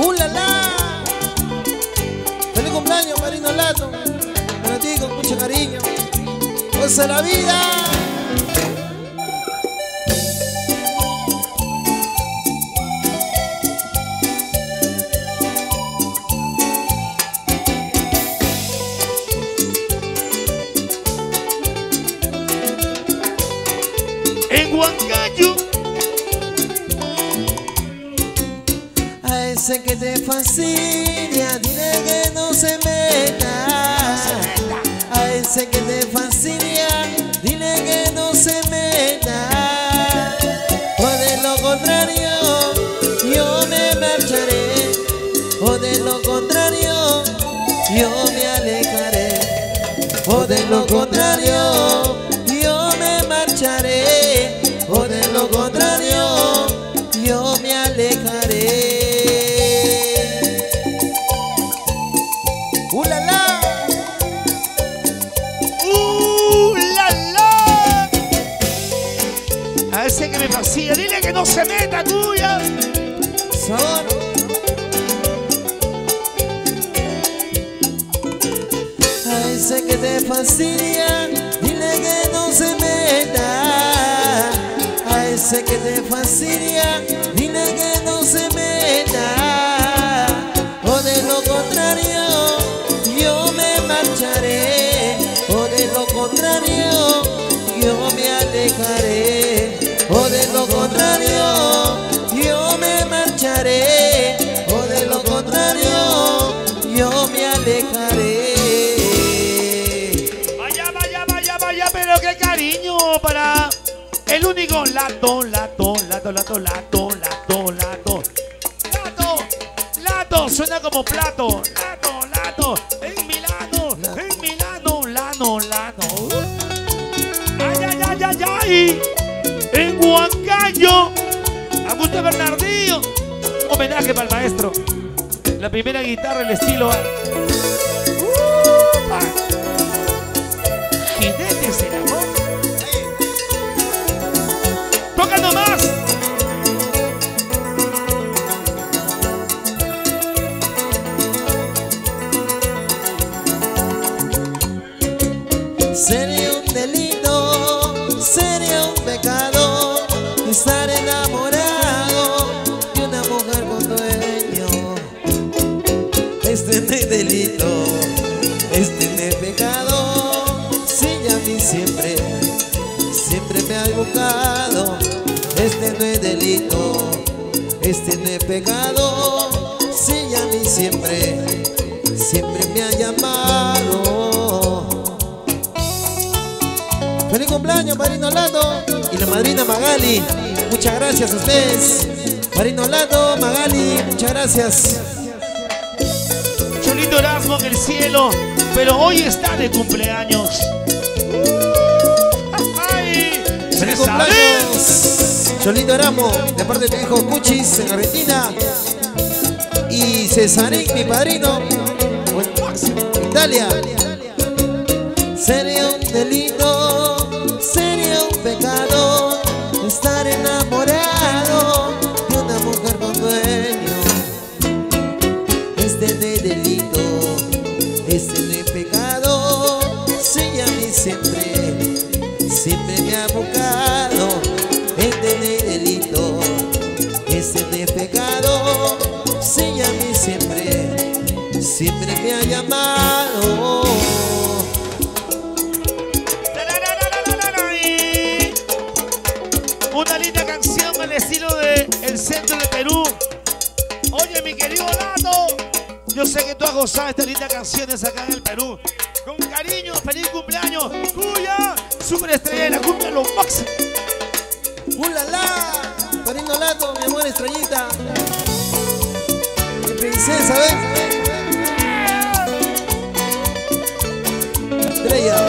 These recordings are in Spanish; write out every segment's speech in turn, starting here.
La, la. Feliz cumpleaños, Marino Lato. Para ti con mucho cariño. Goza la vida. En Huancayo. A ese que te fascina, dile que no se meta. A ese que te fascina, dile que no se meta. O de lo contrario, yo me marcharé. O de lo contrario, yo me alejaré. O de lo contrario, yo me marcharé. O de lo contrario, yo me alejaré. La, la. La, la. A ese que me fascina, dile que no se meta, cuya. Sabor. A ese que te fascina, dile que no se meta. A ese que te fascina, dile que no se meta. O de lo contrario, yo me marcharé. O de lo contrario, yo me alejaré. O de lo contrario, yo me marcharé. O de lo contrario, yo me alejaré. Vaya, vaya, vaya, vaya, pero qué cariño para el único Lato, Lato, Lato, Lato, Lato, Lato, Lato. Lato, Lato, suena como plato. Lato, Lato, en Milano, Lano, Lano. Ay, ay, ay, ay, ay. En Huancayo, Augusto Bernardino. Un homenaje para el maestro. La primera guitarra, el estilo A. Jinetes el amor. Toca nomás. Sería un delito, sería un pecado estar enamorado de una mujer con dueño. Este no es delito, este no es pecado. Si a mí siempre me ha buscado. Este no es delito, este no es pecado. Si a mí siempre me ha llamado. Feliz cumpleaños, Marino Lato y la madrina Magali. Muchas gracias a ustedes. Marino Lato, Magali, muchas gracias. Cholito Erasmo en el cielo, pero hoy está de cumpleaños. ¡Ay! Feliz cumpleaños, Cholito Erasmo, de parte de tu hijo Cuchis en Argentina. Y Cesarín, mi padrino, en Italia. Sería un delito, sería un pecado estar enamorado de una mujer con dueño. Este no es delito, este no es pecado. Si a mí siempre me ha buscado. Este no es delito, este no es pecado. Si a mí siempre me ha llamado. Una linda canción al estilo de el centro de Perú. Oye, mi querido Lato, yo sé que tú has gozado estas lindas canciones acá en el Perú. Con cariño, feliz cumpleaños. Cuya, superestrella de la cumbia, lo máximo. La, la. Marino Lato, mi amor estrellita. Mi princesa, ¿ves? Estrella.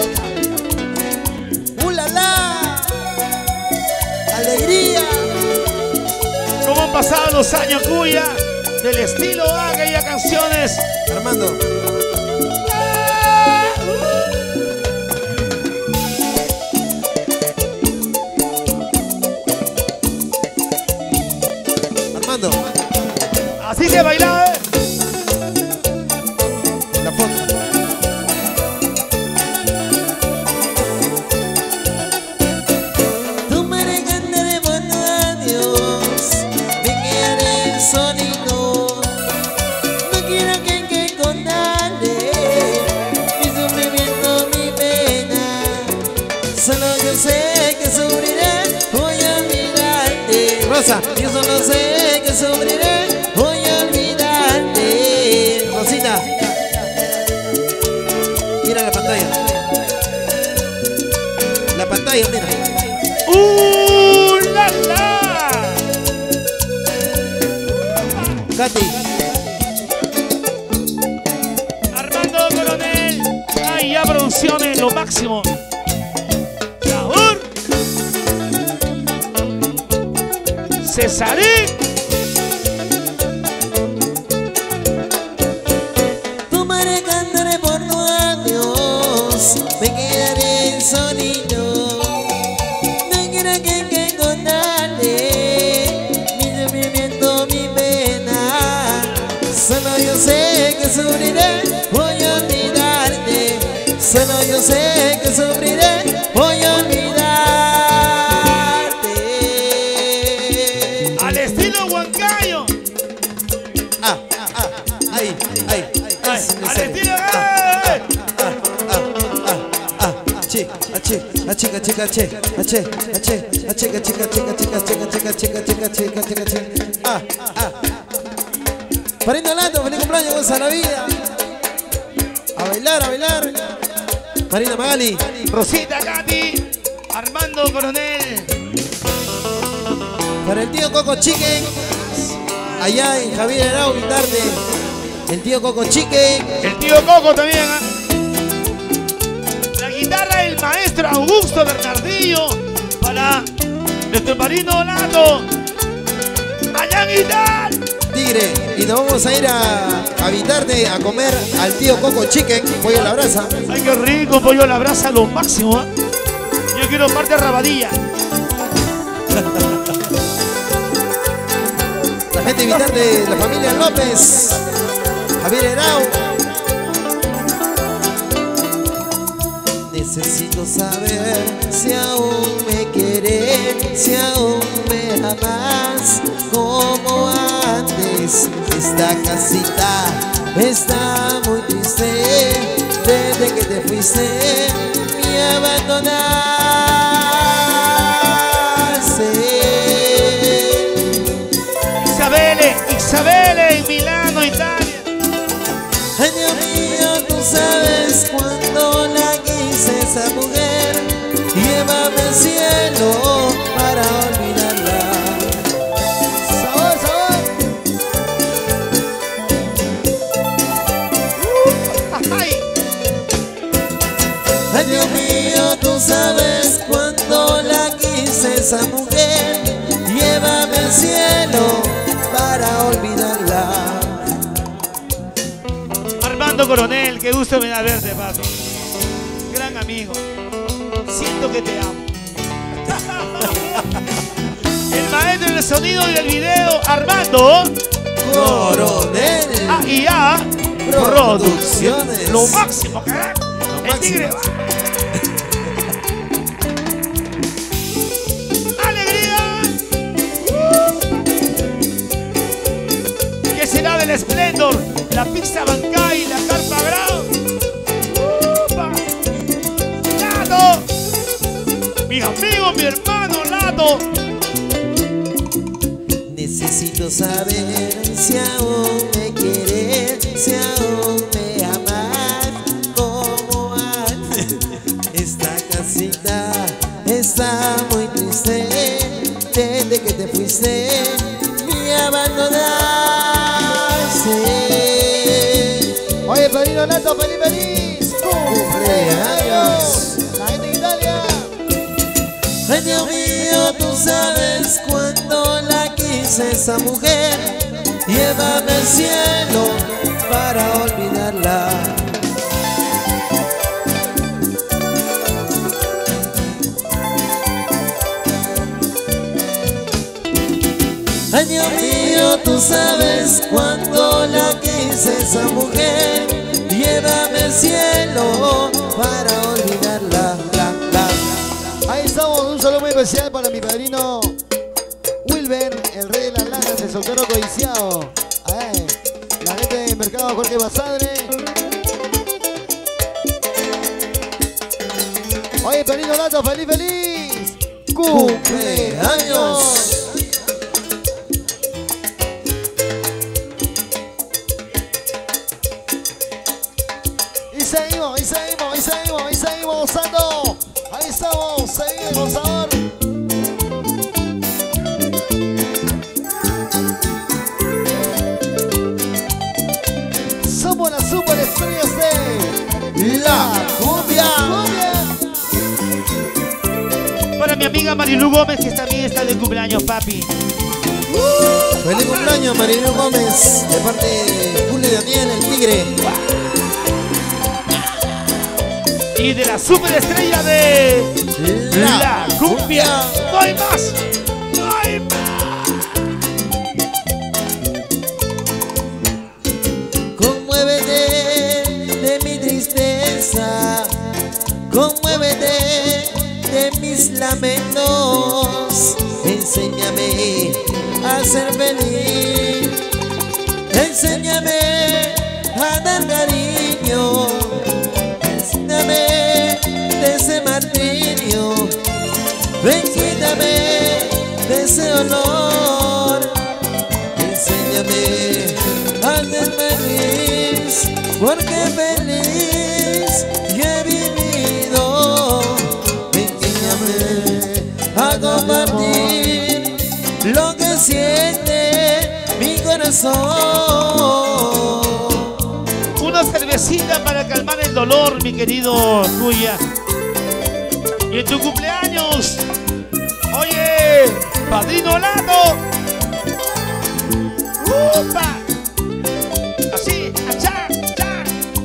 La, la. Alegría. ¿Cómo han pasado los años, Cuya? Del estilo A, aquellas canciones. Armando. Así se bailaba. Rosa, yo solo sé que sufriré, voy a olvidarte. Rosita, mira la pantalla. La pantalla, mira. ¡La, la! Katy. Armando Coronel. Ay, ya producciones, lo máximo. Sabor. Cesarín. Tomaré, cantaré por tu adiós, me quedaré solito. No quiero que contarle mi sufrimiento, mi pena. Solo yo sé que sufriré, voy a olvidarte. Solo yo sé que sufriré, voy a olvidarte. Al estilo Huancayo. Ay, ay, Ay, al estilo. Pariendo Lato, feliz cumpleaños, goza la vida. A bailar, a bailar. Marina Magali. Rosita, Katy. Armando Coronel. Para el tío Coco Chicken. Allá en Javier Herao, tarde. El tío Coco Chicken. El tío Coco también. ¿Eh? La guitarra del maestro Augusto Bernardillo. Para nuestro marino Lato. Allá en guitarra. Tigre, y nos vamos a ir a Vitarte a comer al tío Coco Chicken, pollo a la brasa. Ay, qué rico, pollo a la brasa, lo máximo. ¿Eh? Yo quiero parte rabadilla. La gente de Vitarte, la familia López, Javier Herao. Necesito saber si aún me quieres, si aún me amas como antes. Esta casita está muy triste desde que te fuiste, me abandonaste. Isabelle en Milano, Italia. Ay, Dios mío, tú sabes cuando la quise esa mujer. Llévame al cielo para olvidarla. Sabor, sabor. Ay. Ay, Dios mío, tú sabes cuando la quise esa mujer. Llévame al cielo para olvidarla. Armando Coronel, qué gusto me da verte, papi. Gran amigo. Siento que te amo. El maestro del sonido y del video, Armando Coronel. A Producciones. Lo máximo, carajo. El tigre va. ¡Alegría! ¿Qué será del Splendor? La pizza Bancay, la carpa Grau. ¡Lato! Mi amigo, mi hermano, Lato. Necesito saber si aún me quieres, si aún me amas como antes. Esta casita está muy triste desde que te fuiste, me abandonaste. Oye, Padrino Lato, feliz, feliz cumpleaños. La gente de Italia. Ay, Dios mío, tú sabes cuando la quise esa mujer. Llévame al cielo para olvidarla. Ay, Dios mío, tú sabes cuando la quise esa mujer. Llévame al cielo para olvidarla. Ahí estamos, un saludo muy especial para mi padrino Wilber, el rey de las lanas, el soltero codiciado. Ay, la gente del mercado Jorge Basadre. Oye, Padrino Lato, feliz, feliz cumpleaños. estamos, seguimos con sabor. Somos las superestrellas de La Cumbia. Para mi amiga Marilu Gómez, que también está de cumpleaños, papi. Feliz cumpleaños, Marilu Gómez, de parte de Julio Daniel, el tigre. Y de la superestrella de La Cumbia. No hay más. No hay más. Conmuévete de mi tristeza, conmuévete de mis lamentos. Enséñame a ser feliz, enséñame a dar cariño, enséñame de ese martirio, ven, quítame de ese olor, enséñame a ser feliz, porque feliz yo he vivido, enséñame a compartir lo que siente mi corazón. Una cervecita para calmar el dolor, mi querido Cuya. Y en tu cumpleaños, oye, Padrino Lato. ¡Upa! Así, achá, achá.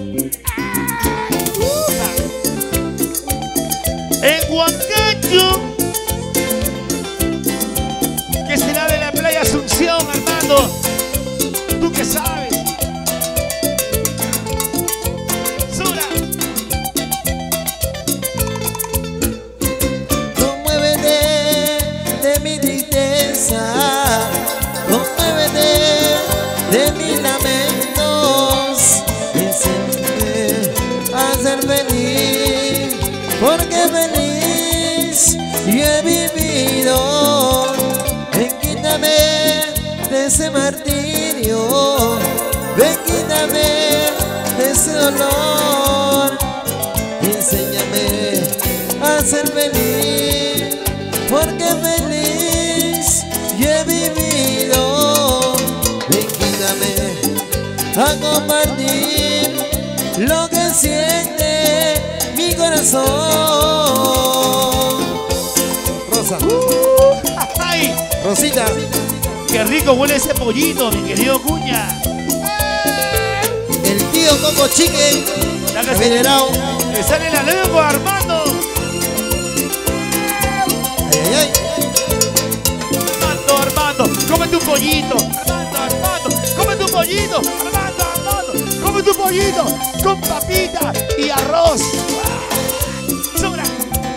¡Upa! En Huancayo, que será de la playa Asunción, Armando. ¿Tú qué sabes? Sura. Conmuévete de mi tristeza, conmuévete de mis lamentos, enséñame a ser feliz, porque feliz yo he vivido. Quítame de ese martirio, ven, quítame de ese dolor, enséñame a ser feliz, porque feliz yo he vivido. Ven, quítame a compartir lo que siente mi corazón. Rosa. ¡Ay! Rosita. ¡Qué rico huele ese pollito, mi querido Cuña! El tío Coco Chicken, Ya que venerado. le sale la lengua, Armando. Ay, ay, ay. Armando, Armando, cómete un pollito. Armando, Armando, cómete un pollito. Armando, Armando, cómete un pollito con papita y arroz. Sobra.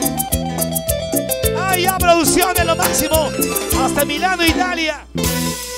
¡Ay, ya, producción de lo máximo! Hasta Milano, Italia.